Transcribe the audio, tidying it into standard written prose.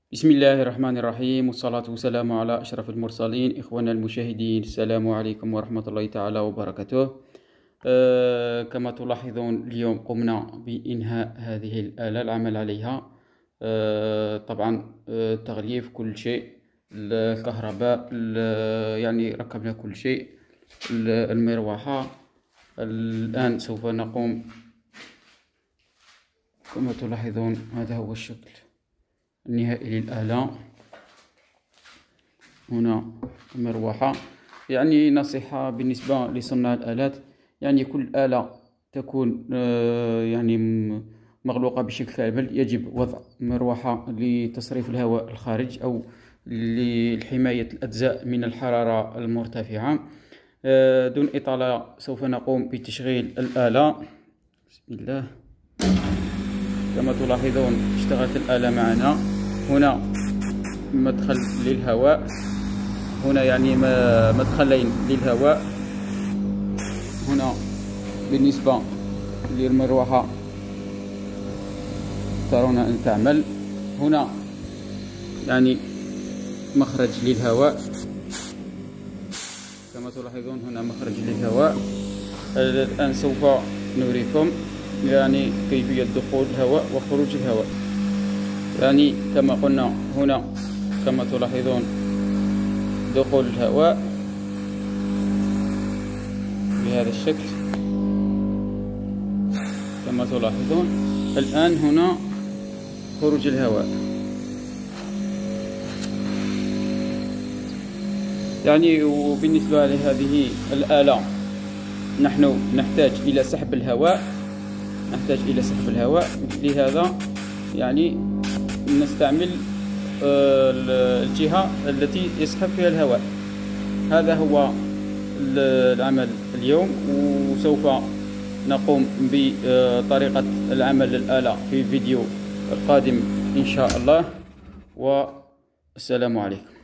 بسم الله الرحمن الرحيم، والصلاة والسلام على أشرف المرسلين. إخوانا المشاهدين، السلام عليكم ورحمة الله تعالى وبركاته. كما تلاحظون اليوم قمنا بإنهاء هذه الآلة، العمل عليها. طبعا تغليف كل شيء، الكهرباء، يعني ركبنا كل شيء، المروحة. الآن سوف نقوم كما تلاحظون. هذا هو الشكل النهائي للآلة. هنا مروحة. يعني نصيحة بالنسبة لصناع الآلات، يعني كل آلة تكون يعني مغلوقة بشكل كامل، يجب وضع مروحة لتصريف الهواء الخارج أو لحماية الأجزاء من الحرارة المرتفعة. دون إطالة سوف نقوم بتشغيل الآلة. بسم الله. كما تلاحظون اشتغلت الآلة معنا. هنا مدخل للهواء، هنا يعني مدخلين للهواء. هنا بالنسبة للمروحة ترون أن تعمل. هنا يعني مخرج للهواء، كما تلاحظون هنا مخرج للهواء. الآن سوف نوريكم يعني كيفية دخول الهواء وخروج الهواء. يعني كما قلنا هنا كما تلاحظون دخول الهواء بهذا الشكل كما تلاحظون. الآن هنا خروج الهواء. يعني وبالنسبة لهذه الآلة نحن نحتاج إلى سحب الهواء، لهذا يعني نستعمل الجهة التي يسحب فيها الهواء. هذا هو العمل اليوم، وسوف نقوم بطريقة العمل للآلة في فيديو قادم إن شاء الله. والسلام عليكم.